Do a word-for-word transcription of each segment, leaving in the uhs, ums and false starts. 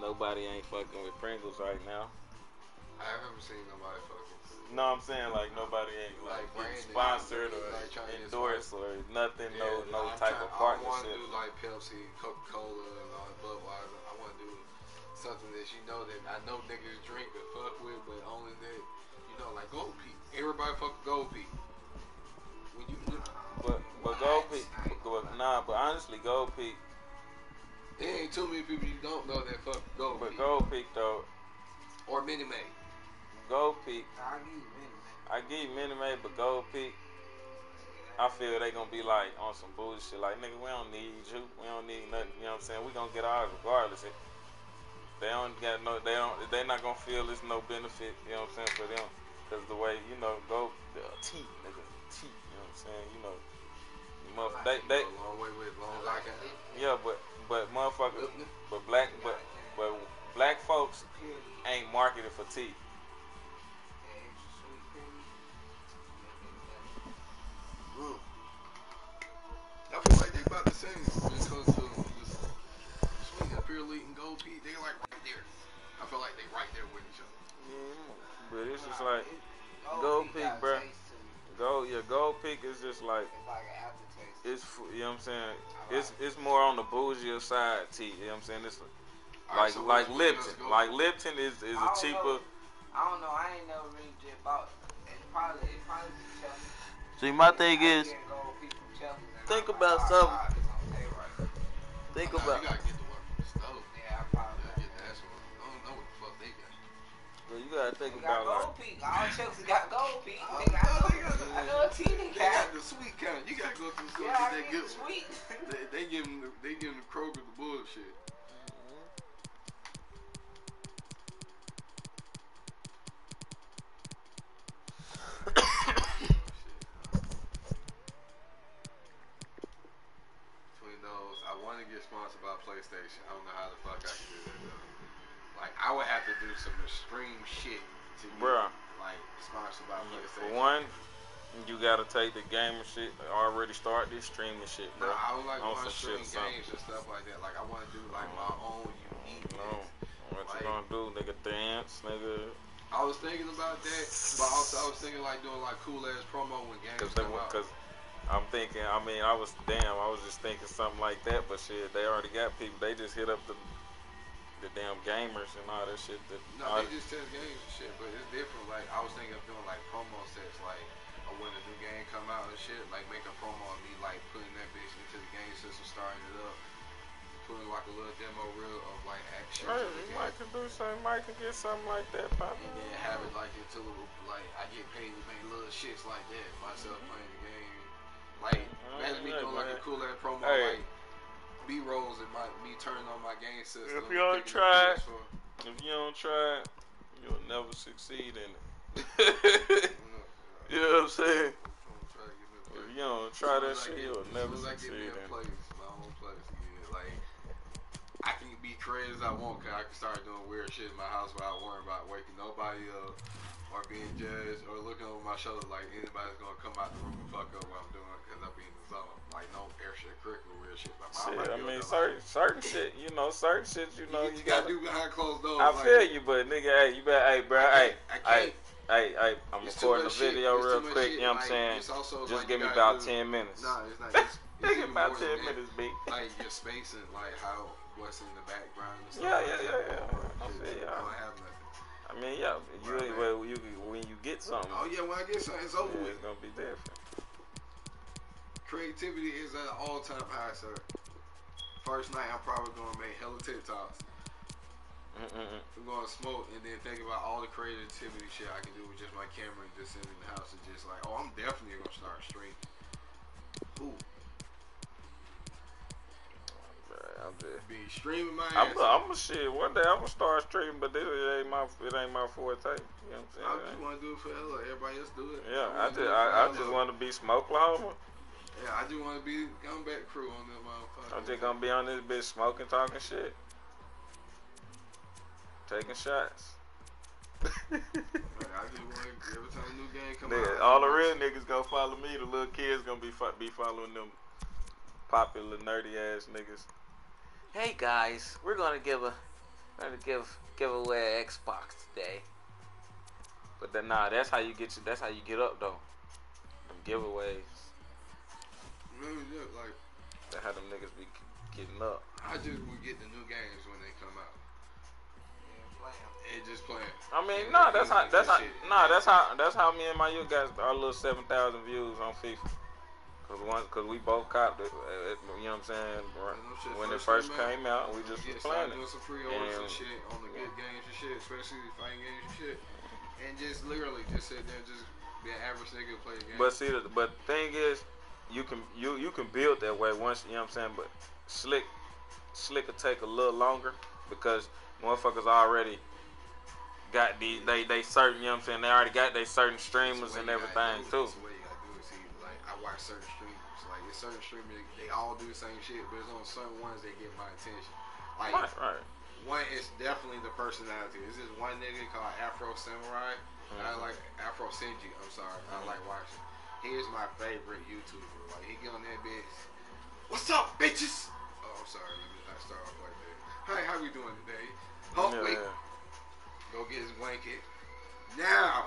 nobody ain't fucking with Pringles right now. I haven't seen nobody fucking. No, I'm saying like nobody ain't like, like sponsored or like endorsed or nothing. Yeah, no, no type trying, of partnership. I want to do like Pepsi, Coca-Cola, and all Budweiser. I want to do something that you know that I know niggas drink and fuck with, but only that you know like Gold Peak. Everybody fuck Gold Peak. When you but but Gold Peak, but, nah. But honestly, Gold Peak. There ain't too many people you don't know that fuck Gold Peak. But Gold Peak though, or Minute Maid. Gold Peak. I give you Minute Maid. I give you Minute Maid, but Gold Peak, I feel they gonna be like on some bullshit. Like nigga, we don't need you. We don't need nothing. You know what I'm saying? We gonna get ours regardless. They don't got no. They don't. They not gonna feel it's no benefit. You know what I'm saying for them? Cause the way you know go the T nigga T. You know what I'm saying? You know, motherf- they they. A long way with long as I can. Yeah, but but motherfuckers, but black but but black folks ain't marketed for tea. Mm. I feel like they about the same when it comes to just sweet and Pure Elite and Gold Peak. They like right there. I feel like they right there with each other. Yeah, but it's just like Gold Peak, bro. Gold, yeah, Gold Peak is just like it's you know what I'm saying. It's it's more on the bougie side tea. You know what I'm saying? It's like like Lipton. Like Lipton is is a cheaper. I don't know. I ain't never really just bought. It probably it probably be Chelsea. See, my thing is, think about something. Think about. You gotta get the one from the stove. Yeah, I probably gotta get that one. I don't know what the fuck they got. Well, you gotta think we about got Gold like. Peak. All Chelsea got Gold Peak. They got, I know, I know a tea they got. They got the sweet kind. You gotta go through the store yeah, to get that good sweet. one. They, they give them. They give them the Kroger the bullshit. I want to get sponsored by PlayStation. I don't know how the fuck I can do that though. Like I would have to do some extreme shit to be Bruh. like sponsored by PlayStation. For one, you gotta take the gamer shit. Already start this streaming shit, bro. No, I would like want to stream games and stuff like that. Like I want to do like my own unique. No, what like, you gonna do, nigga? Dance, nigga. I was thinking about that, but also I was thinking like doing like cool ass promo when games Cause come out. Cause I'm thinking, I mean, I was, damn, I was just thinking something like that, but shit, they already got people, they just hit up the the damn gamers and all that shit. That, no, they just test games and shit, but it's different. Like, I was thinking of doing, like, promo sets, like, or when a new game come out and shit, like, make a promo of me, like, putting that bitch into the game system, starting it up, putting, like, a little demo reel of, like, action. Right, you might could do something, might could get something like that popping. And then have it, like, into, like, I get paid to make little shits like that, myself playing the game. Like, imagine me doing like a cool ass promo, hey. like B-rolls and my me turning on my game system. If you don't try it, if you don't try it, you'll never succeed in it. You know what I'm saying? If you don't try that shit, you'll never succeed in it. My own place, yeah. Like, I can be crazy as I want, cause I can start doing weird shit in my house without worrying about waking nobody up or being judged or looking over my shoulder like anybody's gonna come out the room and fuck up what I'm doing because I be in the zone. Like no extracurricular weird shit. Like, shit, I mean certain like, certain shit, you know, certain shit, you know, you, you gotta, gotta do behind closed doors. I like, feel you, but nigga, hey, you better, hey, bro, hey, hey, hey, hey, I'm recording a video real quick. You know what I'm saying? Just give me about ten minutes. Nah, it's not. Give me about ten minutes, B. Like your space and like how what's in the background. And stuff. Yeah, yeah, yeah, yeah. I feel you. I don't have nothing. I mean, yeah, you, right, well, you, when you get something. Oh, yeah, when I get something, it's over yeah, with. It's going to be different. Creativity is at an all-time high, sir. First night, I'm probably going to make hella TikToks. Mm-mm-mm. I'm going to smoke and then think about all the creativity shit I can do with just my camera and just sitting in the house and just like, oh, I'm definitely going to start streaming. Ooh. I'm just be streaming my ass. I'm a shit. One day I'm gonna start streaming, but it ain't my it ain't my forte. You know what I'm saying? I just want to do it for hella. Everybody else do it. Yeah, I, I just I, I just want to be Smokelahoma. Yeah, I just want to be comeback crew on that motherfucker. I'm just gonna be on this bitch smoking, talking shit, taking shots. Man, I just want every time a new game come Nigga, out. All the real niggas gonna follow me. The little kids gonna be be following them popular nerdy ass niggas. Hey guys, we're gonna give a, Trying to give give away an Xbox today. But then nah, that's how you get you. That's how you get up though. Them giveaways. Really, yeah, like That's how them niggas be getting up. I just would get the new games when they come out. And just playing. I mean, no, nah, that's how. That's how. Nah, that's how. That's how me and my you guys our little seven thousand views on FIFA. Cause one, cause we both copped it. Uh, you know what I'm saying? When it first came out, we just was playing it. Doing some pre-orders and shit on the good games and shit, especially the fighting games and shit. And just literally just sit there, and just be an average nigga and play the game. But see, the, but the thing is, you can you you can build that way once. You know what I'm saying? But slick, slick will take a little longer because motherfuckers already got the they they certain. You know what I'm saying? They already got they certain streamers and everything too. I watch certain streamers. Like, it's certain streamers, they all do the same shit, but it's on certain ones that get my attention. Like, right, right. One is definitely the personality. This is one nigga called Afro Samurai. Mm-hmm. I like Afro Senji. I'm sorry. Mm-hmm. I like watching. He is my favorite YouTuber. Like, he get on that bitch. What's up, bitches? Oh, I'm sorry. Let me not start off like that. Hi, how we doing today? Hopefully, yeah, yeah. Go get his blanket. Now.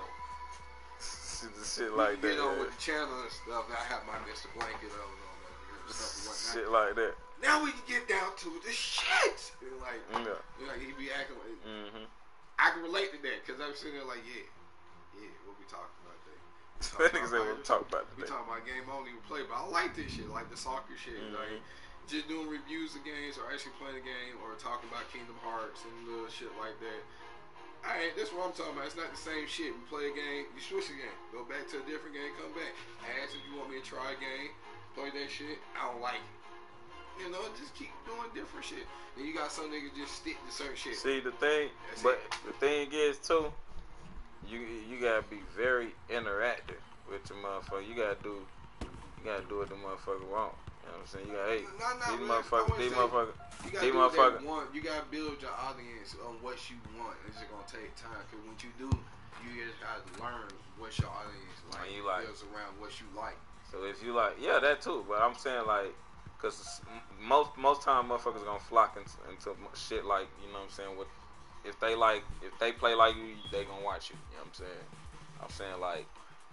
Shit like that. You know, yeah. with the channel and stuff, I have my Mister Blanket on and stuff and whatnot. Shit like that. Now we can get down to the shit. And like, yeah. like he be acting like. Mm-hmm. I can relate to that because I'm sitting there like, yeah, yeah, we'll be talking about that. That nigga said we'll talk about that. We talking about game only we play, but I like this shit, like the soccer shit, mm-hmm. like just doing reviews of games or actually playing a game or talking about Kingdom Hearts and little shit like that. I ain't, this is what I'm talking about. It's not the same shit. We play a game, you switch the game, go back to a different game, come back. Ask if you want me to try a game, play that shit. I don't like it. You know, just keep doing different shit. And you got some niggas just stick to certain shit. See the thing, That's but it. the thing is too, you you gotta be very interactive with your motherfucker. You gotta do, you gotta do what the motherfucker want. You know what I'm saying? You gotta, hey, no, no, these really, motherfuckers, these motherfuckers, you gotta these do motherfuckers. One, you gotta build your audience on what you want. It's just gonna take time. Cause when you do, you just gotta learn what your audience like. You like builds around what you like. So if you like, yeah, that too. But I'm saying like. Cause most most time motherfuckers gonna flock into, into shit like, you know what I'm saying, with if they like if they play like you, they gonna watch you. You know what I'm saying? I'm saying like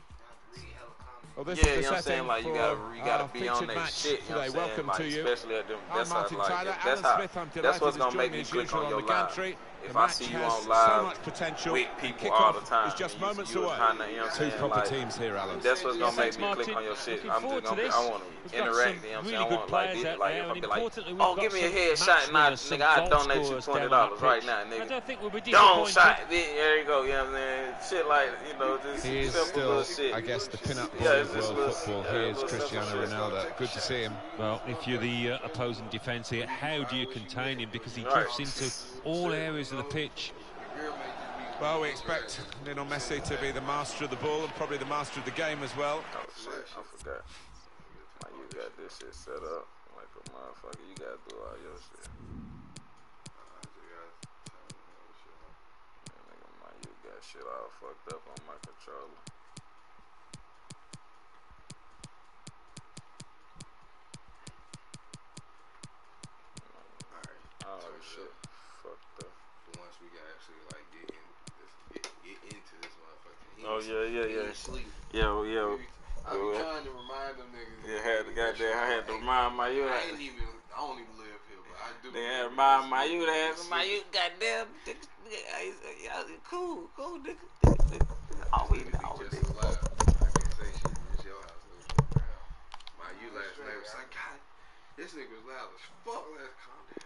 well, this yeah, is you know what I'm saying? Like you gotta you gotta be on that shit, you know what I'm saying? Welcome like, to you. Especially at them that's I'm Martin how, like, Tyler. that's Alan how Smith, I'm that's what's gonna make me click on your live. If I see you on live so with people all the time, it's just you, moments you away. Kinda, you know what Two proper like, teams here, Alan. That's what's gonna yes, make me Martin. click on your shit. Looking I'm just gonna, to I want to interact. You know what I'm saying? I really want like, this, like if I be like, we've oh, give me a headshot, and I, nigga, I donate you twenty dollars right now, nigga. I don't think we'll be Don't shot. There you go. You know what I'm saying? Shit like, you know, just he is simple still, shit. I guess, the pin-up yeah, of world little, football. Yeah, Here's Cristiano Ronaldo. Good to see him. Well, if you're the uh, opposing defence here, how do you contain him? Because he right. drifts into all areas of the pitch. Well, we expect Lionel Messi to be the master of the ball and probably the master of the game as well. Oh shit, I forgot. Man, you got this shit set up like a motherfucker. You gotta do all your shit. Man, nigga, man, you got shit all fucked up on my controller. Oh shit, fucked up. Once we can actually like get in, this, get, get into this motherfucker. He oh yeah, yeah, yeah. Sleep. Yo, yo. I was trying to remind them niggas. Yeah, had the goddamn. I had to remind my you. I ain't even. I don't even live here, but I do. They had to remind my you. They had my you. Goddamn. Cool, cool, nigga. All we know, nigga. I can't say shit. It's your house. My you last night was like, God, this nigga was loud as fuck. Let's calm down.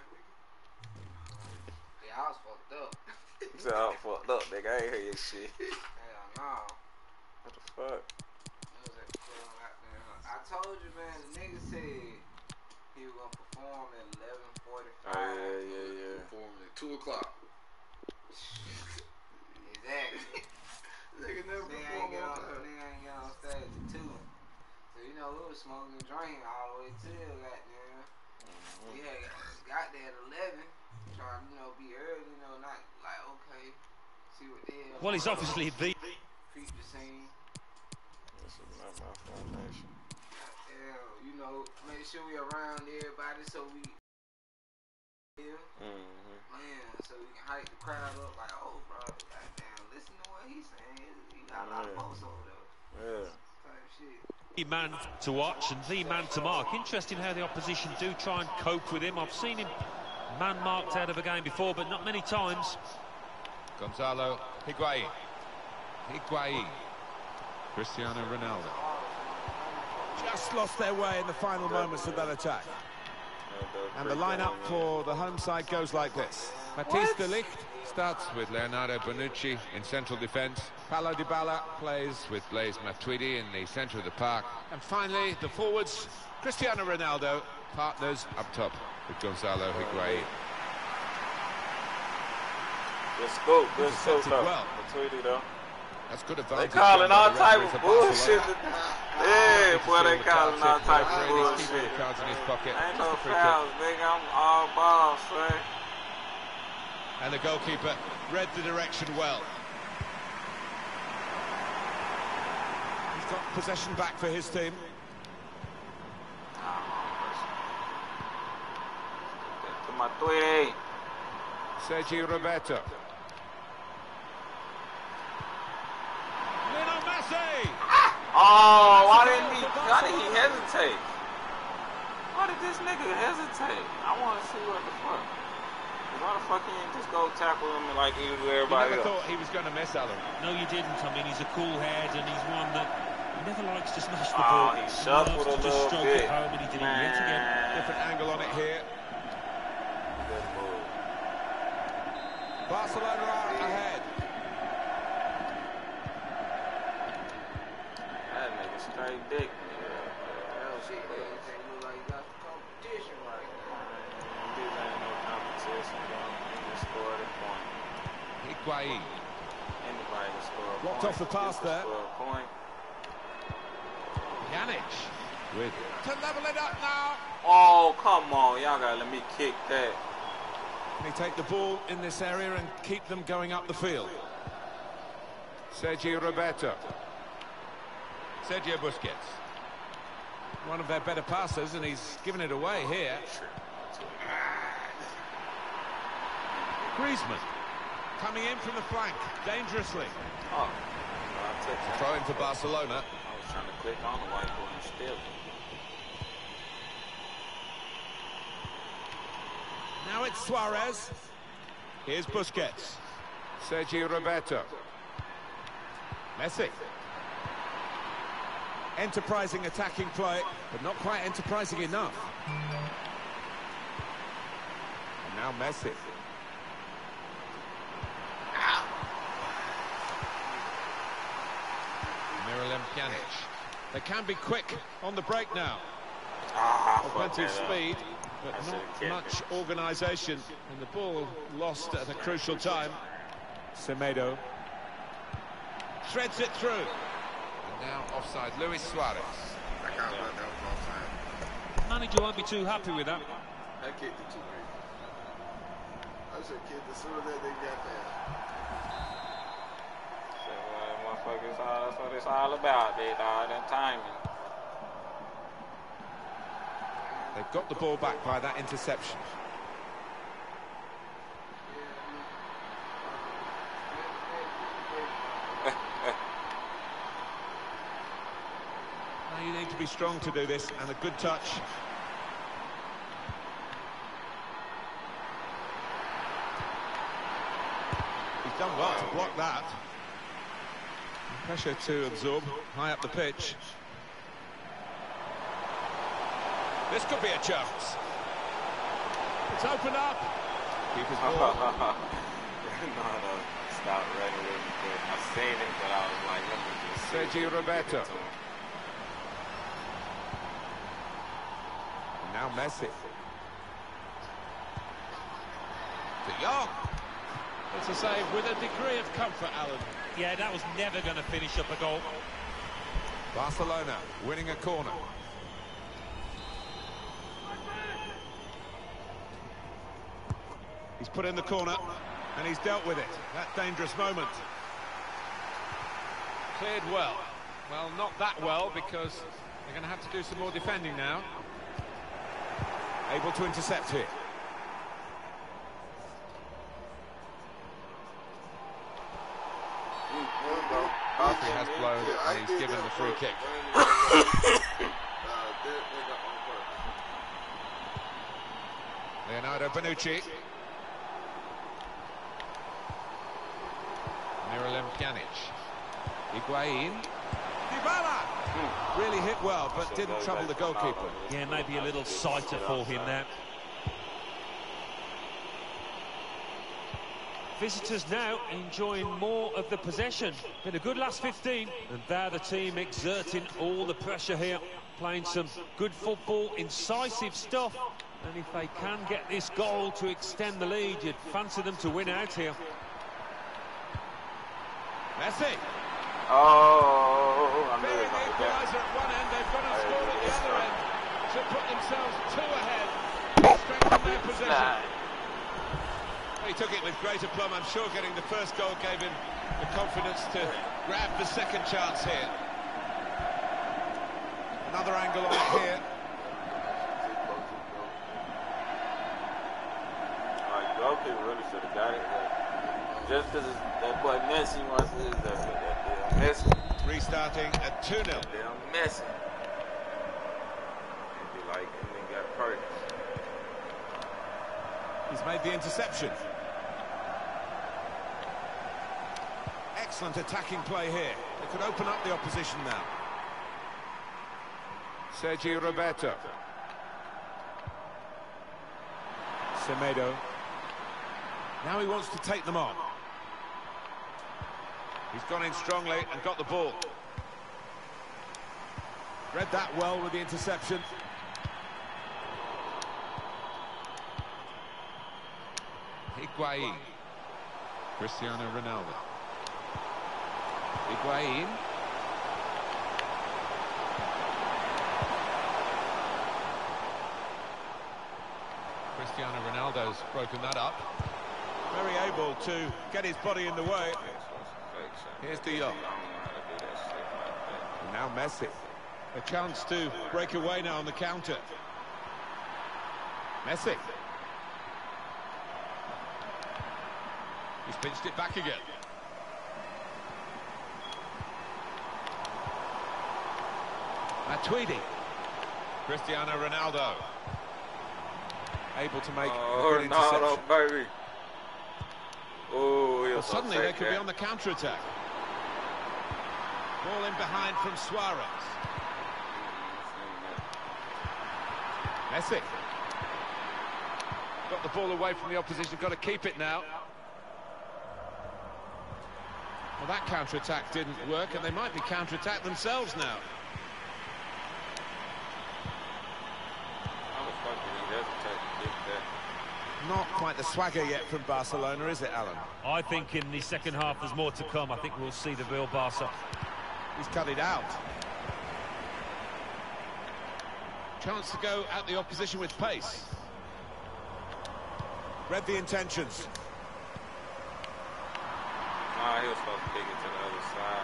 I was fucked up. You said I was fucked up, nigga. I ain't hear your shit. Hell no. What the fuck? It was at twelve goddamn. I told you, man, the nigga said he was gonna perform at eleven forty-five. Oh, yeah, yeah, yeah. Performing at two o'clock. Exactly. Nigga never nigga ain't, get on, nigga ain't get on stage at two. So, you know, we was smoking and drinking all the way till goddamn. Mm-hmm. Yeah, got there at eleven. Trying, you know, be early, you know, not like, okay, see what the hell. Well, he's obviously the creep the scene. This is not my foundation. Yeah, you know, make sure we around everybody so we. Yeah. Mm-hmm. playing so we can hype the crowd up. Like, oh, bro, goddamn, listen to what he's saying. You got a lot of folks over there. Yeah. Type shit. The man to watch and the man to mark. Interesting how the opposition do try and cope with him. I've seen him man marked out of a game before, but not many times. Gonzalo Higuain. Higuain. Cristiano Ronaldo. Just lost their way in the final moments of that attack. And the lineup for the home side goes like this. Matthijs de Ligt starts with Leonardo Bonucci in central defence. Paulo Dybala plays with Blaise Matuidi in the centre of the park. And finally, the forwards, Cristiano Ronaldo, partners up top with Gonzalo Higuain. Good scoop, good scoop though. Well. Matuidi though. That's good advantage. They calling all the type referee of for bullshit. Barcelona. Yeah, boy, they calling all type of Referee is keeping bullshit. the cards in his pocket. Ain't Just no a free fouls, kick. nigga. I'm all balls, son. And the goalkeeper read the direction well. He's got possession back for his team. To Matuidi. Sergio Roberto. Lionel Messi! Oh, why didn't he? Why did he hesitate? Why did this nigga hesitate? I want to see what the fuck. Why the fuck he didn't just go tackle him like he was You everybody never else? thought he was going to miss, Alan. No, you didn't. I mean, he's a cool head and he's one that never likes to smash the Oh, ball. he shuffled loves a to just little stroke bit. it home, and he did it yet again. Different angle on it here. Good move. Barcelona are ahead. That nigga straight dick. Hell, shit, they they look like you got the competition right now. This ain't no competition, bro. He just scored a point. Higuain. Anybody can score a Blocked point. off the pass He can there. Score a point. Pjanic. With to level it up now. Oh, come on. Y'all gotta let me kick that. They take the ball in this area and keep them going up the field. Sergio Roberto. Sergio Busquets. One of their better passers, and he's given it away here. Griezmann. Coming in from the flank, dangerously. Oh, I'll take that. Throw in for Barcelona. I was trying to click on the white boy and still. Now it's Suarez. Here's Busquets. Sergio Roberto. Messi. Enterprising attacking play, but not quite enterprising enough. And now Messi. Miralem Pjanic. They can be quick on the break now. Ah, Plenty of speed, but I not should've much organisation. And the ball lost at a crucial time. Semedo threads it through. And now offside, Luis Suarez. I got that was offside. Manager won't be too happy with that. I kicked it too late. I should have kicked as soon as that they got there. So, uh, motherfuckers, uh, that's what it's all about, they dog, that timing. They've got the ball back by that interception. Now you need to be strong to do this, and a good touch. He's done well to block that. Pressure to absorb high up the pitch. This could be a chance. It's opened up. Keeper's ball. No, no, stop running with me, but I seen it, but I was like, let me just see. Sergio Roberto. And now Messi. De Jong. It's a save with a degree of comfort, Alan. Yeah, that was never going to finish up a goal. Barcelona winning a corner. He's put in the corner, and he's dealt with it. That dangerous moment. Cleared well. Well, not that well, because they're going to have to do some more defending now. Able to intercept here. referee has blown and he's given the free kick. Leonardo Bonucci. Miralem Pjanic. Higuain. Dybala! Hmm. Really hit well, but didn't trouble the goalkeeper. Yeah, maybe a little sighter for him there. Visitors now enjoying more of the possession. Been a good last fifteen, and there the team exerting all the pressure here, playing some good football, incisive stuff. And if they can get this goal to extend the lead, you'd fancy them to win out here. Messi. Oh, I'm Burying the equaliser at one end, they've gone and scored at the other end to put themselves two ahead, strengthen their possession. He took it with great aplomb. I'm sure getting the first goal gave him the confidence to grab the second chance here. Another angle on it here. Like, goalkeeper really should have got it. Just because that boy Messi wants to do that. Messi. Restarting at two nil. Damn Messi. Maybe like, and then got hurt. He's made the interception. Excellent attacking play here. It could open up the opposition now. Sergio Roberto. Semedo. Now he wants to take them on. He's gone in strongly and got the ball. Read that well with the interception. Higuain. Cristiano Ronaldo. Higuain. Cristiano Ronaldo's broken that up. Very able to get his body in the way. Here's De Jong. And now Messi. A chance to break away now on the counter. Messi. He's pinched it back again. Matuidi. Cristiano Ronaldo. Able to make oh, a good interception. Ronaldo, baby. Oh, well, suddenly they could that. be on the counter-attack. Ball in behind from Suarez. Messi. Got the ball away from the opposition, got to keep it now. Well, that counter-attack didn't work, and they might be counter-attack themselves now. Not quite the swagger yet from Barcelona, is it, Alan? I think in the second half there's more to come. I think we'll see the real Barca. He's cut it out. Chance to go at the opposition with pace. Read the intentions. Ah, he was supposed to kick it to the other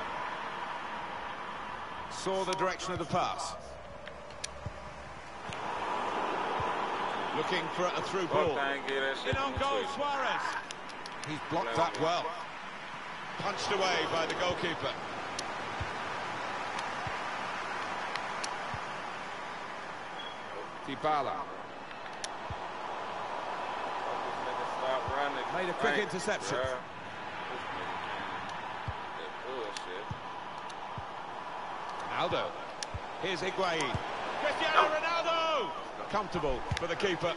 side. Saw the direction of the pass. Looking for a through ball. In on goal, Suarez. He's blocked that well. Punched away by the goalkeeper. Dybala. Made a quick interception. Ronaldo. Here's Higuain. Cristiano Ronaldo! Comfortable for the keeper.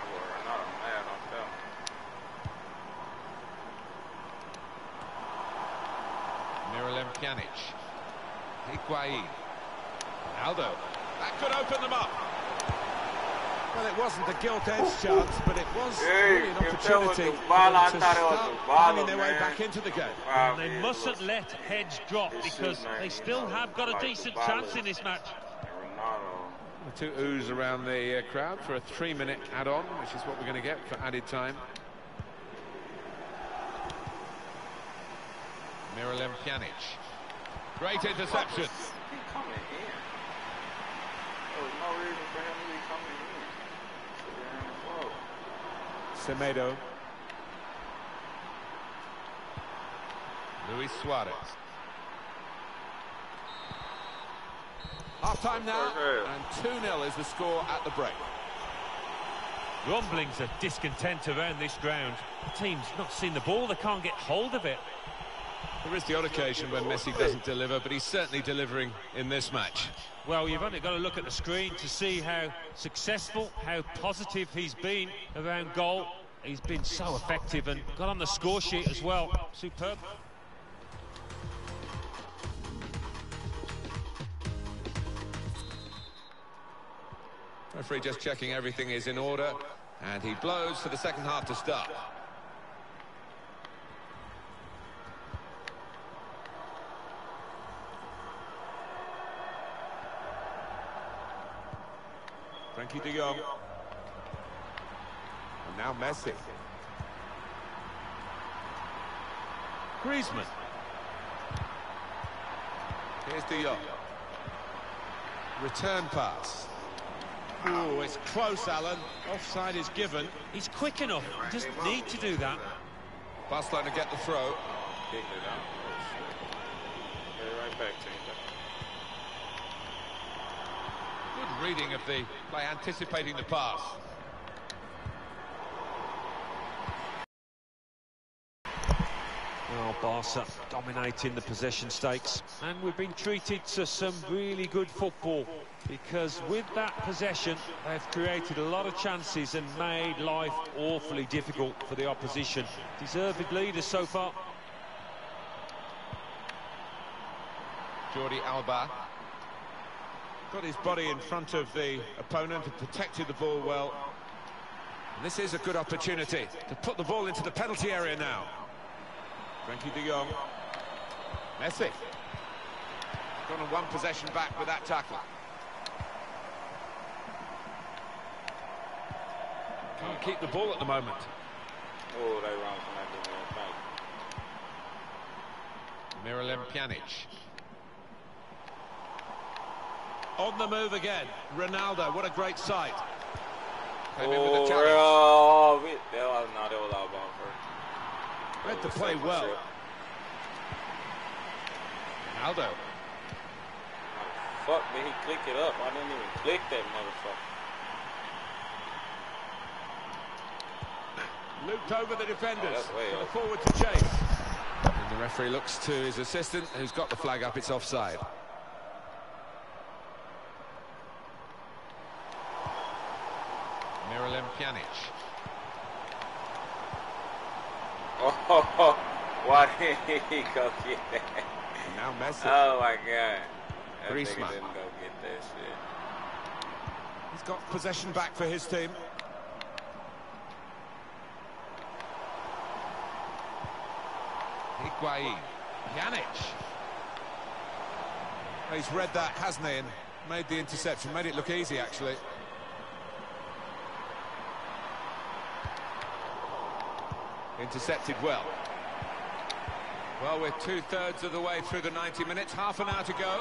Miralem Pjanic. Higuain. Ronaldo. That could open them up. Well, it wasn't a gilt-edged chance, but it was really an opportunity for them to start finding their way back into the game. And they mustn't let heads drop, because they still have got a decent chance in this match. The two oohs around the uh, crowd for a three-minute add-on, which is what we're going to get for added time. Miralem Pjanic. Great interception. Semedo. Luis Suarez. Half-time now, and two nil is the score at the break. Rumblings of discontent around this ground. The team's not seen the ball, they can't get hold of it. There is the odd occasion when Messi doesn't deliver, but he's certainly delivering in this match. Well, you've only got to look at the screen to see how successful, how positive he's been around goal. He's been so effective and got on the score sheet as well. Superb. Referee just checking everything is in order, and he blows for the second half to start. Frenkie de Jong. And now Messi. Griezmann. Here's de Jong. Return pass. Oh, it's close, Alan. Offside is given. He's quick enough. He doesn't need to do that. Barcelona get the throw. Kicked it out. Right back to him. Good reading of the play, anticipating the pass. Well, Barca dominating the possession stakes, and we've been treated to some really good football, because with that possession they've created a lot of chances and made life awfully difficult for the opposition. Deserved leaders so far. Jordi Alba got his body in front of the opponent and protected the ball well. And this is a good opportunity to put the ball into the penalty area now. Frenkie de Jong. Messi. Gone on one possession back with that tackle. Can't keep the ball at the moment. Oh, they run from that. Miralem Pjanic. On the move again. Ronaldo, what a great sight. Came in with a challenge. Oh, that was not that was our ball first. Read the play well. Ronaldo. Fuck, did he click it up? I didn't even click that motherfucker. Looped over the defenders. Oh, for the forward to chase. And the referee looks to his assistant, who's got the flag up. It's offside. Miralem Pjanic. Oh, why did he go get that? And now Messi. Oh my God. That Griezmann. nigga didn't go get that shit. He's got possession back for his team. Higuain. Pjanic. He's read that, hasn't he? And made the interception. Made it look easy, actually. Intercepted well. Well, we're two-thirds of the way through the ninety minutes. Half an hour to go.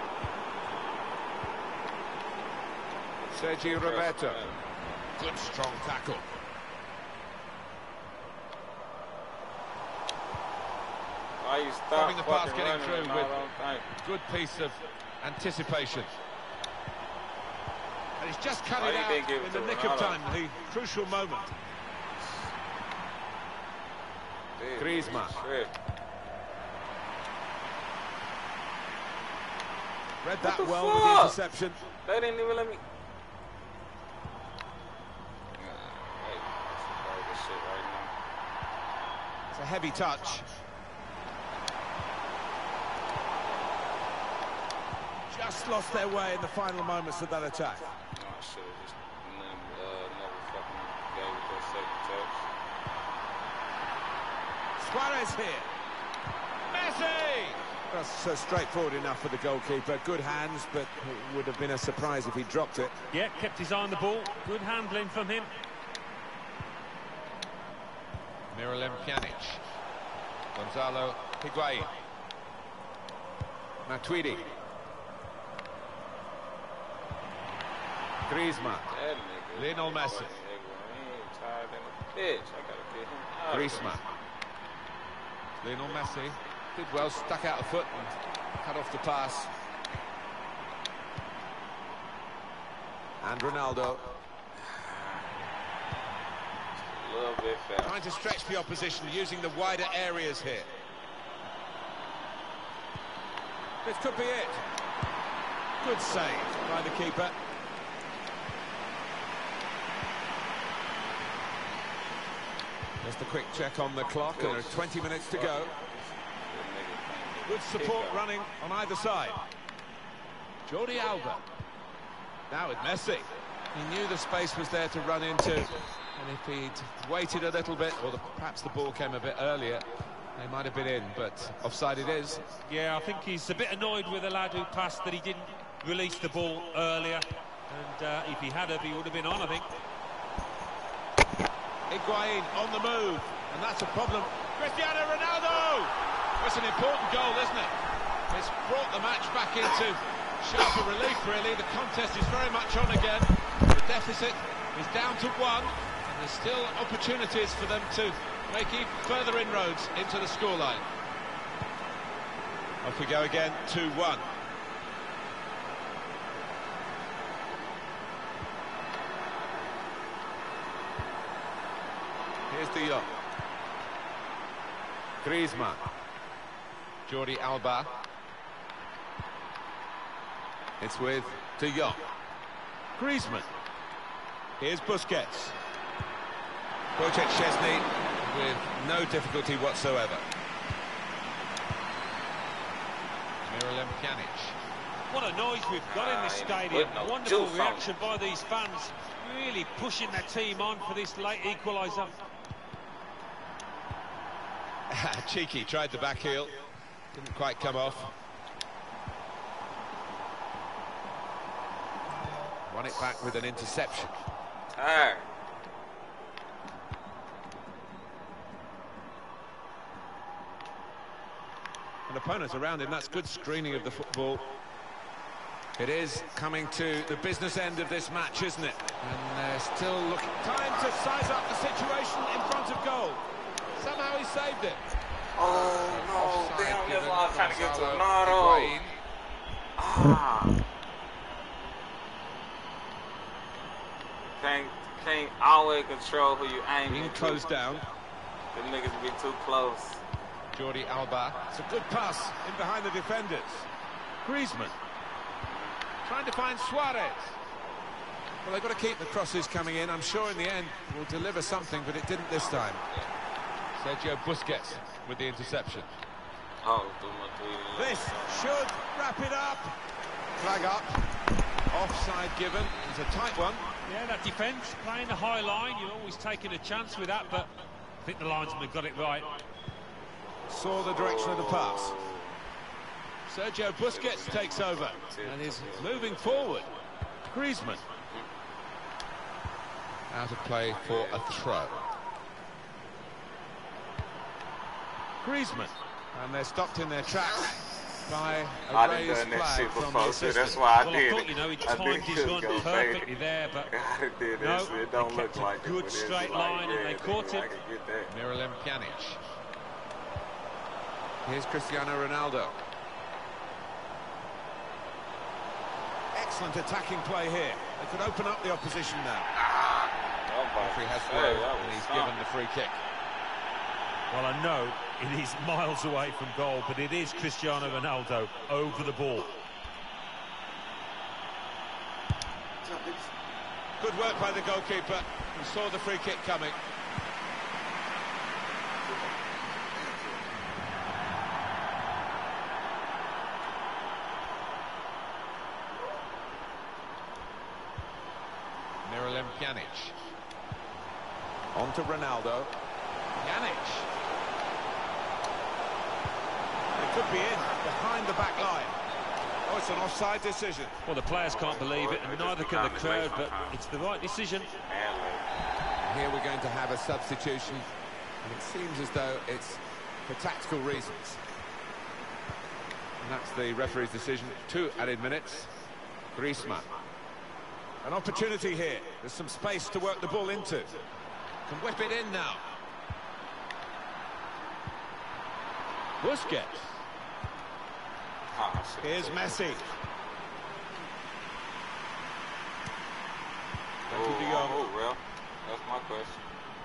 Sergio Roberto. Good, strong tackle. Why you stop Stopping the pass, fucking getting running through all with wrong time? good piece of anticipation. And he's just cut Why it you out didn't give it in the to nick Ronaldo? of time, the crucial moment. Dude, Griezmann. shit. Read that the well with the fuck? interception. They didn't even let me. It's a heavy touch. Just lost their way in the final moments of that attack. No, I should have just never, uh, never fucking gave it that second touch. Suarez here. Messi! That's uh, straightforward enough for the goalkeeper. Good hands, but it would have been a surprise if he dropped it. Yeah, kept his eye on the ball. Good handling from him. Miralem Pjanic. Gonzalo Higuain. Matuidi. Griezmann. That nigga. Lionel Messi. Nigga, he ain't tired than a bitch. I gotta get him out. Griezmann. Lionel Messi did well, stuck out a foot and cut off the pass. And Ronaldo. A little bit fast. Trying to stretch the opposition using the wider areas here. This could be it. Good save by the keeper. Just a quick check on the clock, and there are twenty minutes to go. Good support running on either side. Jordi Alba. Now with Messi. He knew the space was there to run into, and if he'd waited a little bit, or the, perhaps the ball came a bit earlier, they might have been in, but offside it is. Yeah, I think he's a bit annoyed with the lad who passed that he didn't release the ball earlier, and uh, if he had have, he would have been on, I think. Higuain on the move, and that's a problem. Cristiano Ronaldo! That's an important goal, isn't it? It's brought the match back into sharper relief, really. The contest is very much on again. The deficit is down to one, and there's still opportunities for them to make even further inroads into the scoreline. Off we go again, two one. Here's De Jong. Griezmann. Jordi Alba. It's with De Jong. Griezmann. Here's Busquets. Wojciech Szczesny with no difficulty whatsoever. Miralem Pjanic. What a noise we've got in this stadium. Wonderful reaction by these fans, really pushing their team on for this late equaliser. Cheeky tried the back heel, didn't quite come off. Won it back with an interception. Alright. An opponent around him, that's good screening of the football. It is coming to the business end of this match, isn't it? And they're still looking. Time to size up the situation in front of goal. Somehow he saved it. Oh, no. Offside Damn, that's given. what I was trying to get to. Gonzalo Ronaldo. Higuain. Ah. Can't, can't always control who you aim Being at. closed down. Them niggas be too close. Jordi Alba. It's a good pass in behind the defenders. Griezmann. Trying to find Suarez. Well, they've got to keep the crosses coming in. I'm sure in the end will deliver something, but it didn't this time. Sergio Busquets with the interception. Oh, This should wrap it up. Flag up. Offside given. It's a tight one. Yeah, that defence, playing the high line, you're always taking a chance with that, but I think the linesman got it right. Saw the direction of the pass. Sergio Busquets takes over and is moving forward. Griezmann. Out of play for a throw. Griezmann. And they're stopped in their tracks by a I raised done that flag shit from before, the so assistant. that's why I Well, did I thought, it. you know, he I timed did his run go perfectly there, but I did no, this. It don't they look kept a like good it, but it's straight like, line and yeah, they caught I him. can get that. Miralem Pjanic. Here's Cristiano Ronaldo. Excellent attacking play here. They could open up the opposition now. Referee has Hey, blown that and was he's fun. given the free kick. well, I know it is miles away from goal, but it is Cristiano Ronaldo over the ball. Good work by the goalkeeper, who saw the free kick coming. Miralem Pjanic. On to Ronaldo. Pjanic. It could be in, behind the back line. Oh, it's an offside decision. Well, the players can't believe it, and neither can the crowd, but it's the right decision. And here we're going to have a substitution, and it seems as though it's for tactical reasons. And that's the referee's decision. Two added minutes. Griezmann. An opportunity here. There's some space to work the ball into. Can whip it in now. Busquets. Here's Messi. Frankie de Jong. Oh, well, that's my question.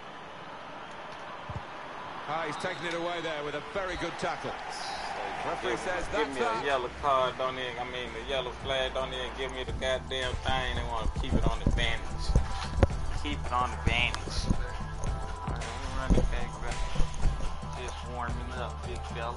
Ah, he's taking it away there with a very good tackle. Referee give, says give that's me that. a yellow card, don't even, I mean, the yellow flag, don't even give me the goddamn thing. They want to keep it on the bandage. Keep it on the bandage. All right, run it back, bro. Just warming up, big fella.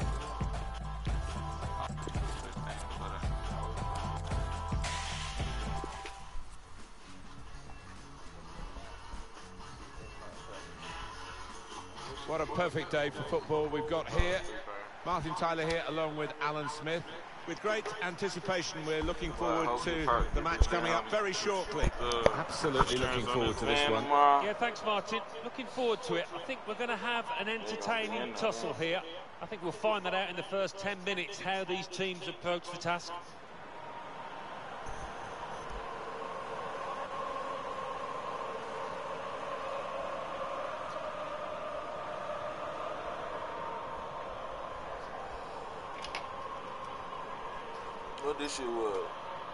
What a perfect day for football we've got here. Martin Tyler here along with Alan Smith. With great anticipation, we're looking forward to the match coming up very shortly. Absolutely looking forward to this one. Yeah, thanks, Martin. Looking forward to it. I think we're going to have an entertaining tussle here. I think we'll find that out in the first ten minutes, how these teams approach the task. What this shit was?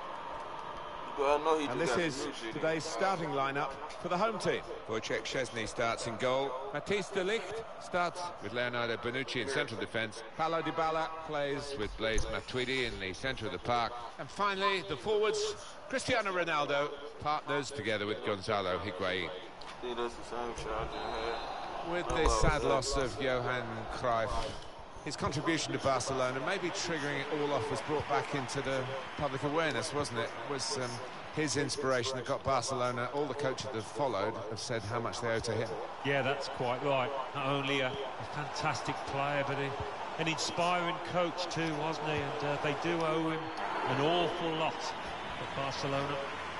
I know he And this is today's starting lineup for the home team. Wojciech Szczesny starts in goal. Matthijs de Ligt starts With Leonardo Bonucci in central defence. Paulo Dybala plays with With Blaise Matuidi in the centre of the park. And finally, the forwards, Cristiano Ronaldo, partners Together with Gonzalo Higuain. See, that's the same shot I just had. with the sad loss of Johan Cruyff. His contribution to Barcelona, maybe triggering it all off, was brought back into the public awareness, wasn't it? It was um, his inspiration that got Barcelona. All the coaches that followed have said how much they owe to him. Yeah, that's quite right. Not only a, a fantastic player, but a, an inspiring coach too, wasn't he? And uh, they do owe him an awful lot at Barcelona.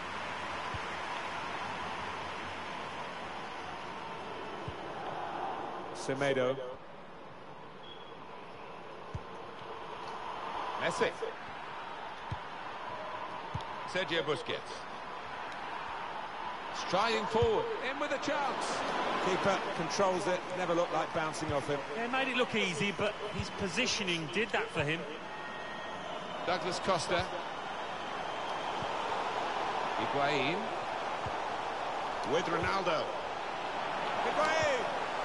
Semedo. Messi. Sergio Busquets. Striding forward, in with a chance. Keeper controls it, never looked like bouncing off him. Yeah, it made it look easy, but his positioning did that for him. Douglas Costa. Higuain. With Ronaldo. Higuain!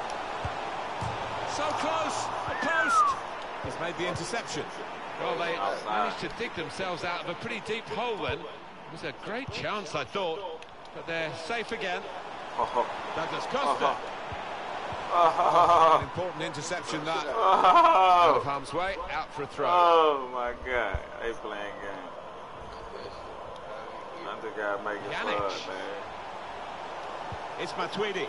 So close, the post! He's made the interception. Well, they managed to dig themselves out of a pretty deep hole then. It was a great chance, I thought, but they're safe again. Douglas Costa. An important interception, that. Out of harm's way, out for a throw. Oh my God, they playing game. Another guy making fun, man. It's Matuidi.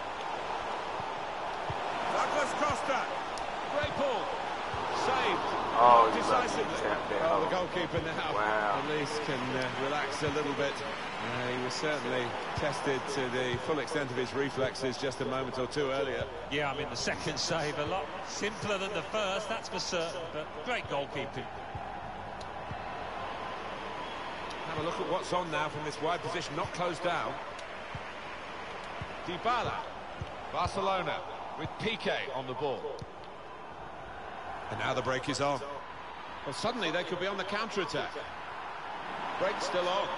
Douglas Costa. Great ball. Saved. Oh, decisively. Oh, the goalkeeper now wow. at least can uh, relax a little bit. Uh, he was certainly tested to the full extent of his reflexes just a moment or two earlier. Yeah, I mean, the second save a lot simpler than the first, that's for certain, but great goalkeeping. Have a look at what's on now from this wide position, not closed down. Dybala. Barcelona with Piqué on the ball. And now the break is on. Well, suddenly they could be on the counter-attack. Break still on.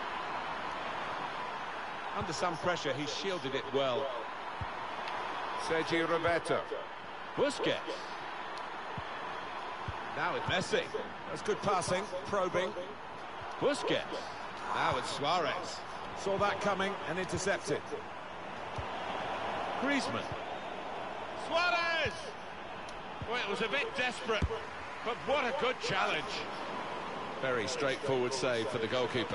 Under some pressure, he shielded it well. Sergio Roberto. Busquets. Now with Messi. That's good passing, probing. Busquets. Now with Suarez. Saw that coming and intercepted. Griezmann. Suarez! Well, it was a bit desperate, but what a good challenge. Very straightforward save for the goalkeeper.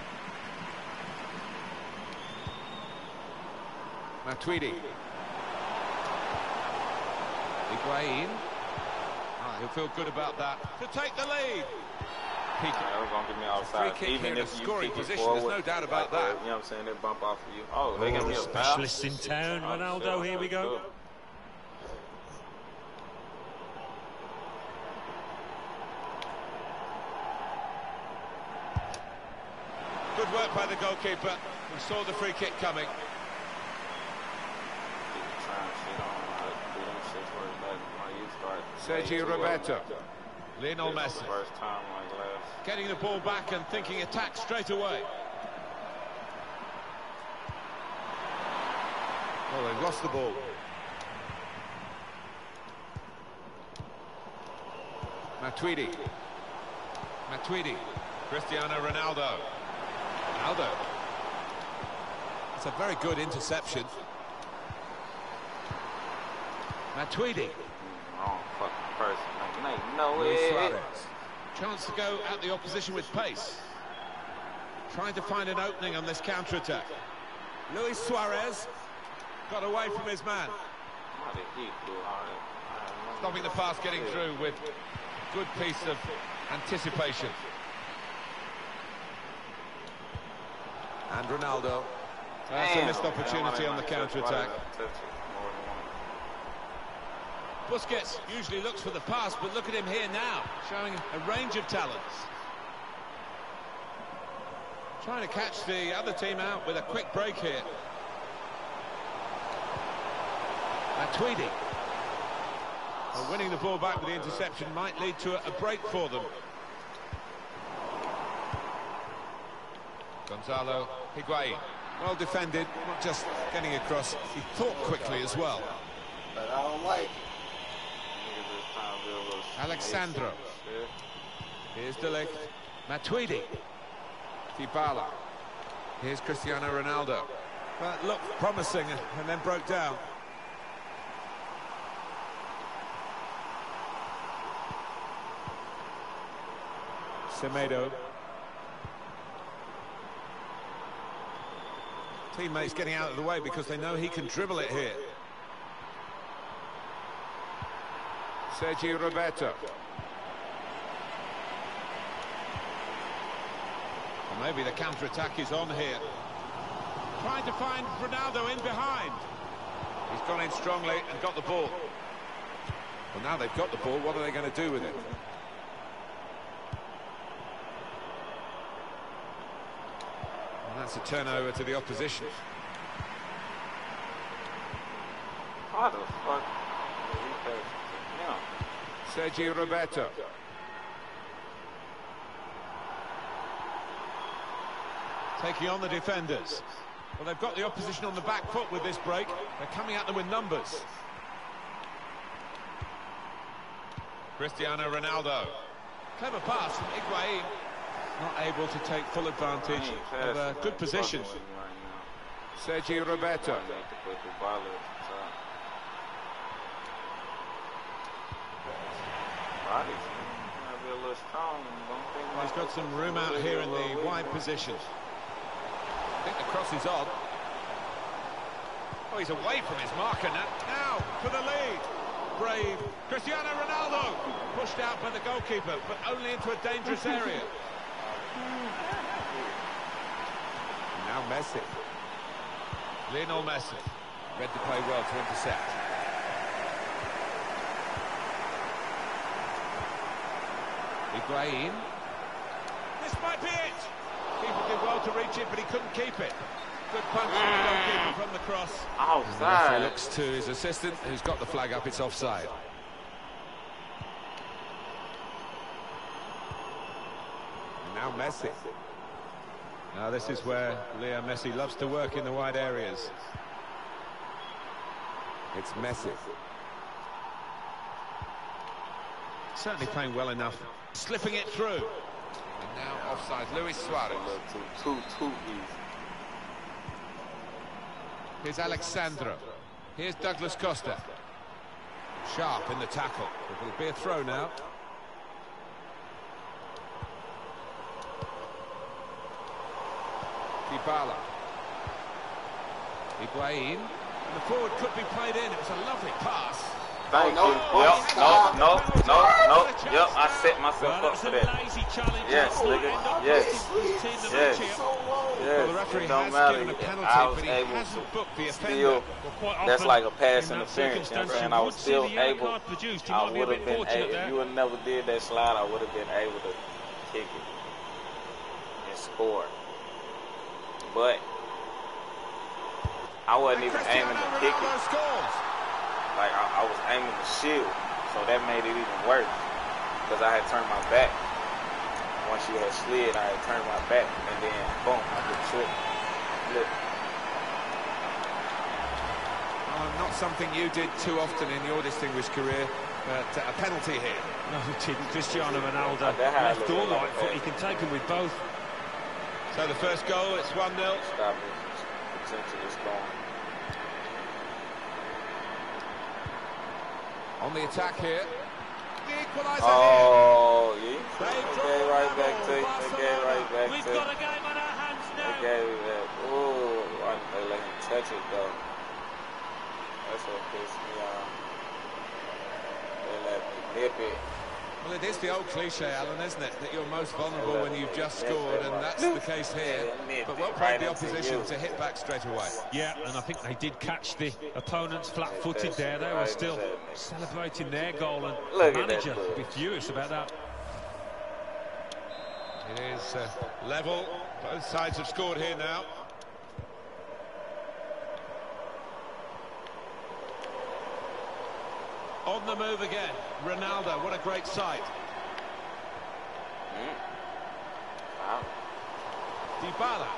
Matuidi. Higuain. Oh, he'll feel good about that. To take the lead. Piqué. Yeah, was gonna give me outside. Free kick Even here if in you scoring kick it position, forward, there's no doubt about like, that. Uh, you know what I'm saying? They bump off of you. Oh, they give me a foul. Specialist in town, Ronaldo, here we go. Good work by the goalkeeper. We saw the free kick coming. Sergio Roberto. Lionel Messi. First time like last. Getting the ball back and thinking attack straight away. Oh, they've lost the ball. Matuidi. Matuidi. Cristiano Ronaldo. Ronaldo. It's a very good interception. Matuidi. Wrong fucking person. Like, no Luis way. Suarez. Chance to go at the opposition with pace. Trying to find an opening on this counter-attack. Luis Suarez got away from his man. Stopping the pass getting through with good piece of anticipation. And Ronaldo. That's a missed opportunity on the counter-attack. Busquets usually looks for the pass, but look at him here now, showing a range of talents. Trying to catch the other team out with a quick break here. Matuidi. Well, winning the ball back with the interception might lead to a, a break for them. Gonzalo Higuain. Well defended, not just getting across, he thought quickly as well. But I don't like it. Alexandro. Here's De Ligt. Matuidi. Dybala. Here's Cristiano Ronaldo. That looked promising and then broke down. Semedo. Teammates getting out of the way because they know he can dribble it here. Sergio Roberto. Well, maybe the counter-attack is on here. Trying to find Ronaldo in behind. He's gone in strongly and got the ball. Well, now they've got the ball, what are they going to do with it? And that's a turnover to the opposition. What the fuck? Sergio Roberto. Taking on the defenders. Well, they've got the opposition on the back foot with this break. They're coming at them with numbers. Cristiano Ronaldo. Clever pass from Higuain. Not able to take full advantage of a good position. Sergio Roberto. Well, he's got some room out here in the wide position. I think the cross is on. Oh, he's away from his marker now. Now for the lead. Brave Cristiano Ronaldo. Pushed out by the goalkeeper, but only into a dangerous area. Now Messi. Lionel Messi. Read the play well to intercept. Higuain. This might be it. Keeper did well to reach it, but he couldn't keep it. Good punch from the goalkeeper from the cross. Offside. He looks to his assistant, who's got the flag up. It's offside. And now Messi. Now this is where Leo Messi loves to work in the wide areas. It's Messi. Certainly playing well enough. Slipping it through. And now offside, Luis Suarez. Too, too, too easy. Here's Alexandro. Here's Douglas Costa. Sharp in the tackle. It will be a throw now. Dybala. Higuain. And the forward could be played in. It was a lovely pass. Thank Oh, you. no. Yep, Oh, no, no, no, no. Yep, I set myself Well, up for that. Yes, nigga. Yes. Yes. Well, the Yes. referee It don't has matter. given a penalty, I was but he able hasn't to booked the offender. still. Well, That's like a pass in that interference. You know what I'm circumstance, saying? you I would was see still the yellow able. card produced. He I might be a would have bit been fortunate able. there. If you would never did that slide, I would have been able to kick it and score. But I wasn't even aiming to kick it. Like I, I was aiming to shield, so that made it even worse because I had turned my back. Once she had slid, I had turned my back, and then boom, I could trip. Look. not something you did too often in your distinguished career, but uh, a penalty here. No, he didn't. Cristiano Ronaldo left or right foot. He can take him with both. So the first goal, it's one nil. Stop it. Potentially strong. On the attack here. The equaliser oh, here. yeah. They gave right back to you. They gave right back We've to got a game on our hands now. They gave it back. Ooh, why didn't they let him touch it, though? That's what pissed me off. They let me nip it. Well, it is the old cliche, Alan, isn't it? That you're most vulnerable when you've just scored, and that's the case here. But well played the opposition to hit back straight away. Yeah, and I think they did catch the opponents flat-footed there. They were still celebrating their goal, and the manager will be furious about that. It is uh, level. Both sides have scored here now. On the move again, Ronaldo, what a great sight. Mm. Wow. Dybala.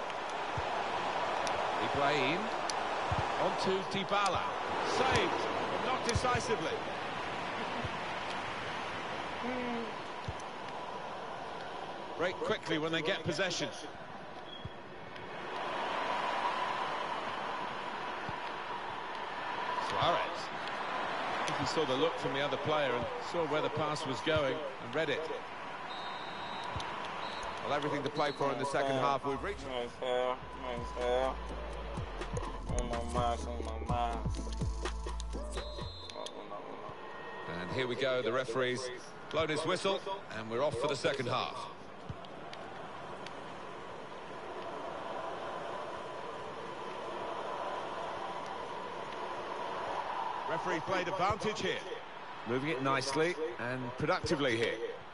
Higuain. On to Dybala. Saved, but not decisively. Break quickly when they get possession. Suarez. I think he saw the look from the other player and saw where the pass was going and read it. Well, everything to play for in the second half. We've reached. Nice foul, nice foul. On my mind, on my mind. And here we go. The referee's blown his whistle, and we're off for the second half. Referee played advantage here. Moving it nicely and productively here.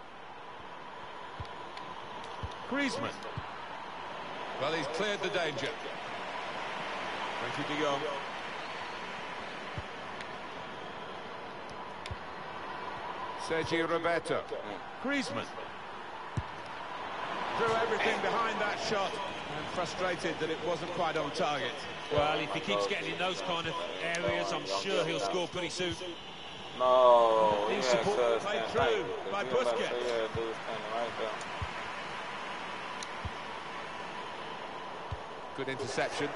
Griezmann. Well, he's cleared the danger. Frenkie de Jong. Sergio Roberto. Griezmann. Threw everything behind that shot and frustrated that it wasn't quite on target. Well, if he keeps getting in those kind of areas, I'm sure he'll score pretty soon. No, He's support played through by Busquets. Good interception.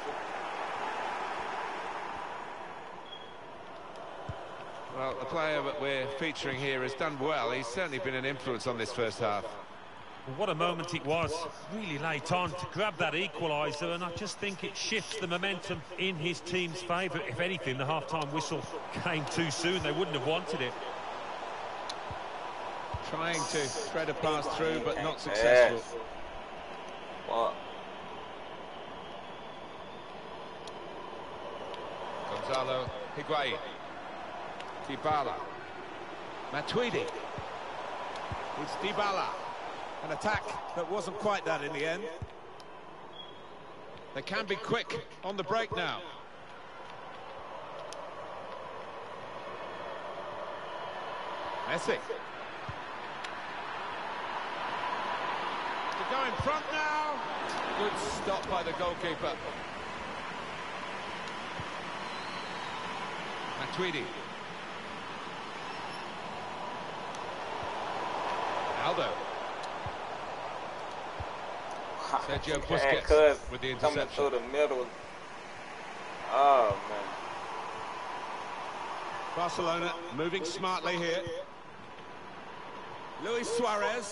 Well, the player that we're featuring here has done well. He's certainly been an influence on this first half. What a moment it was, really late on, to grab that equaliser, and I just think it shifts the momentum in his team's favour. If anything, the half-time whistle came too soon. They wouldn't have wanted it. Trying to thread a pass through, but not successful. What? Gonzalo Higuain. Dybala. Matuidi. It's Dybala. An attack that wasn't quite that in the end. They can be quick on the break now. Messi. To go in front now. Good stop by the goalkeeper. Matuidi. Aldo. Sergio Busquets with the interception. Coming through the middle. Oh, man. Barcelona moving smartly here. Luis Suarez.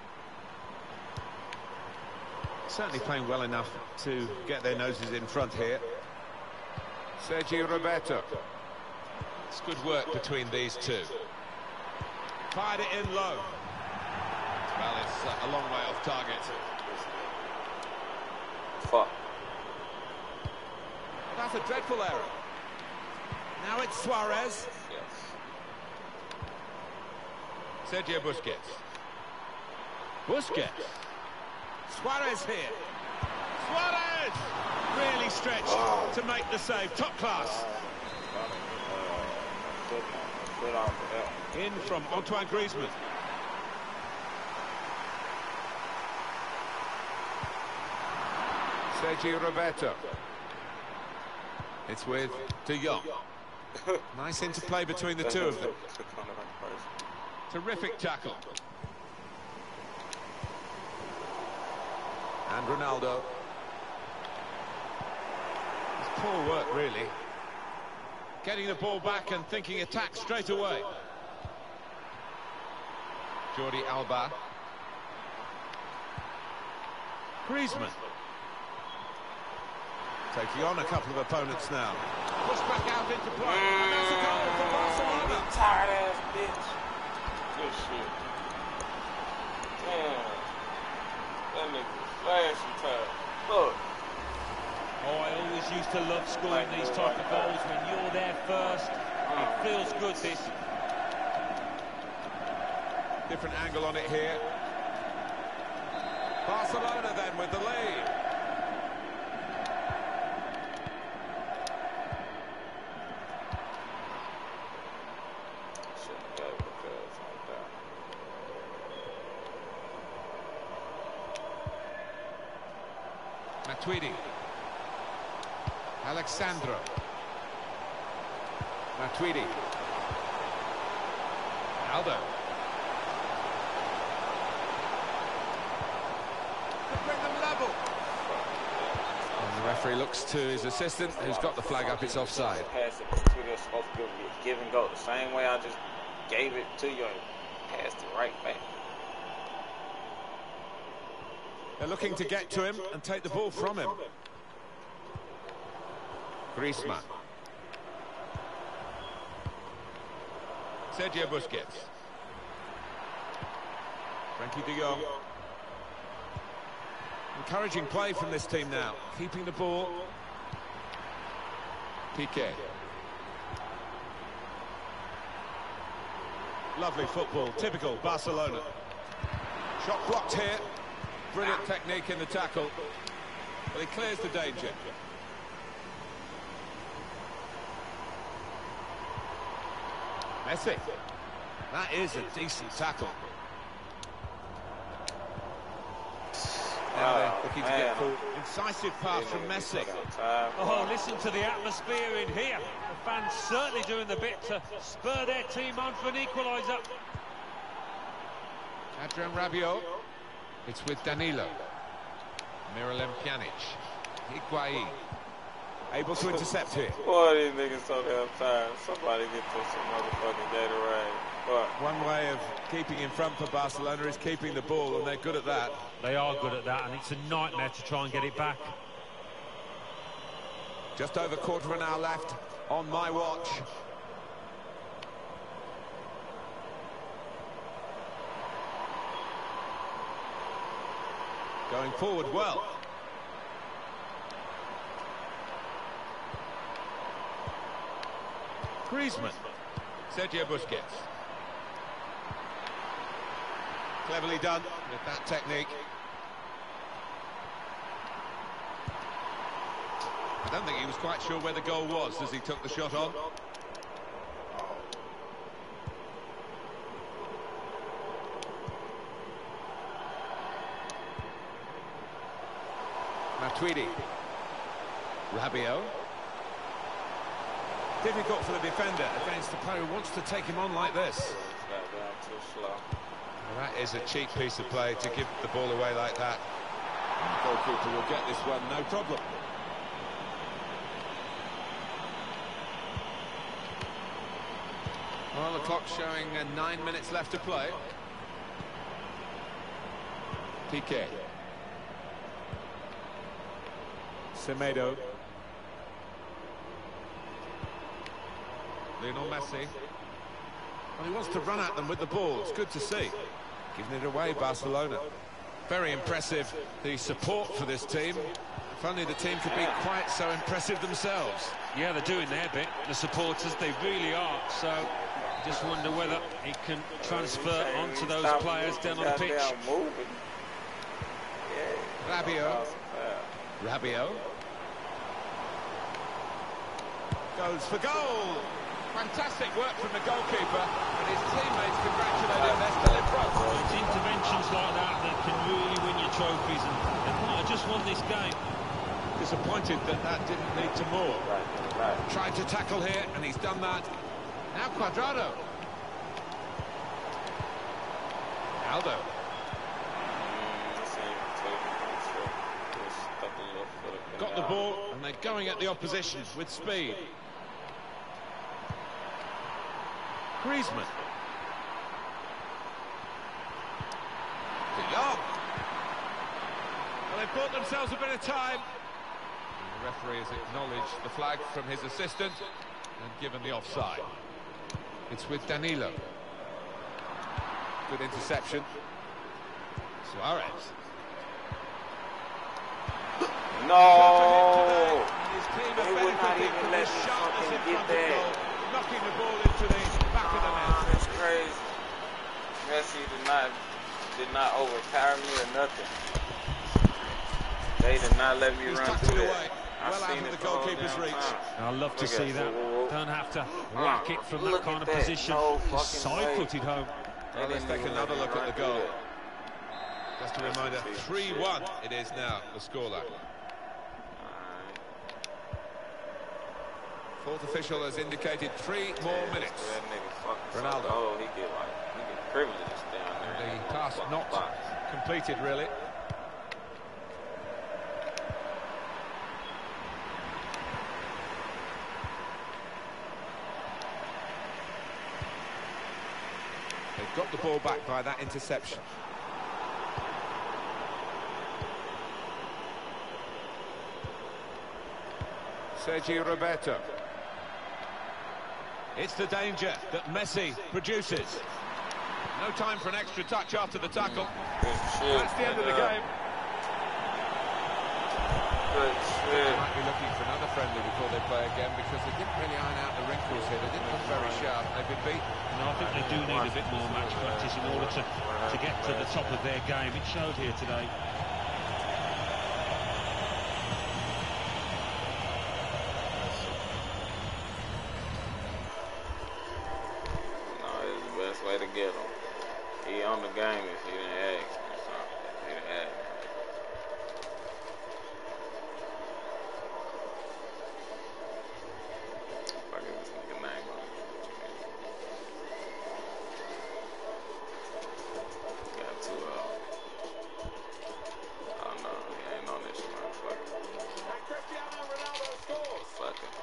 Certainly playing well enough to get their noses in front here. Sergio Roberto. It's good work between these two. Fired it in low. Well, it's uh, a long way off target. Fuck. That's a dreadful error. Now it's Suarez. Yes. Sergio Busquets. Busquets. Suarez here. Suarez! Really stretched oh. to make the save. Top class. In from Antoine Griezmann. Sergio Roberto. It's with De Jong. Nice interplay between the two of them. Terrific tackle. And Ronaldo. It's poor work, really. Getting the ball back and thinking attack straight away. Jordi Alba. Griezmann. Taking on a couple of opponents now. Push back out into play. Mm. And that's a goal for Barcelona. Tired ass bitch. Good shit. Damn. That nigga flashy tired. Look. Oh, I always used to love scoring these type of goals when you're there first. It feels good, this. Different angle on it here. Barcelona then with the lead. Matuidi. Alexandro. Matuidi. Aldo. To bring them level. And the referee looks to his assistant, who's got the flag up. It's offside. Pass it to the supposed to give and go the same way I just gave it to you and passed it right back. They're looking to get to him and take the ball from him. Griezmann. Sergio Busquets. Frankie de Jong. Encouraging play from this team now. Keeping the ball. Piqué. Lovely football, typical Barcelona. Shot blocked here. Brilliant technique in the tackle. But he clears the danger. Messi. That is a decent tackle. Now they're looking to get forward. Incisive pass from Messi. Oh, listen to the atmosphere in here. The fans certainly doing the bit to spur their team on for an equaliser. Adrian Rabiot. It's with Danilo. Miralem Pjanic. Higuain. Able to intercept here. Boy, these niggas so damn tired. Somebody get to some motherfucking Gatorade. What? One way of keeping in front for Barcelona is keeping the ball, and they're good at that. They are good at that, and it's a nightmare to try and get it back. Just over quarter of an hour left on my watch. Going forward well. Griezmann. Sergio Busquets. Cleverly done with that technique. I don't think he was quite sure where the goal was as he took the shot on. Matuidi. Rabiot. Difficult for the defender against the player who wants to take him on like this. Well, that is a cheap piece of play to give the ball away like that. And the goalkeeper will get this one, no problem. Well, the clock's showing uh, nine minutes left to play. Piqué. Semedo. Lionel Messi. Well, he wants to run at them with the ball. It's good to see. Giving it away, Barcelona. Very impressive, the support for this team. If only the team could be quite so impressive themselves. Yeah, they're doing their bit, the supporters, they really are. So, just wonder whether it can transfer onto those players down on the pitch. Rabiot. Rabiot. Goes for goal. Fantastic work from the goalkeeper, and his teammates congratulate him. They're still in front. It's interventions like that that can really win you trophies, and they might have just won this game. Disappointed that that didn't lead to more. Right, right. Tried to tackle here, and he's done that. Now Cuadrado. Aldo. Got the ball, and they're going at the opposition with speed. Griezmann. De Jong. Well, they've bought themselves a bit of time. And the referee has acknowledged the flag from his assistant and given the offside. It's with Danilo. Good interception. Suarez. No! His team They have would not benefited even from let his me sharpness in fucking get front of that. goal, knocking the ball into the back of the net. Oh, that's crazy. Messi did not did not overpower me or nothing. They did not let me He's run tucked through it that. away. I Well out seen of it the the whole goalkeeper's damn reach. time. I love to Look see at that. it. Don't have to whack it from that Look kind at of that. position. No Just fucking way. side-footed home. Well, let's take another look at the goal. Just a reminder, three one it is now, the scoreline. Fourth official has indicated three more minutes. Ronaldo. Oh, he get like he get privileges down there. The task not completed, really. They've got the ball back by that interception. Sergio Roberto. It's the danger that Messi produces. No time for an extra touch after the tackle. Shit, That's the end of the game. Good They shit. might be looking for another friendly before they play again, because they didn't really iron out the wrinkles here. They didn't look very sharp. They've been beaten. No, I think they do need a bit more match practice in order to, to get to the top of their game. It showed here today. No, it's the best way to get him. He on the game if he didn't ask me something. He didn't ask me. If I get this nigga name on it. Got two uh oh no, he ain't on this motherfucker. Fuck it.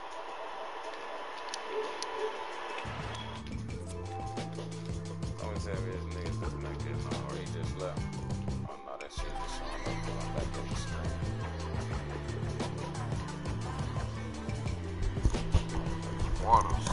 Don't tell me this nigga doesn't make this on or he just left. Oh no, that shit just showing up going back up the screen. Water.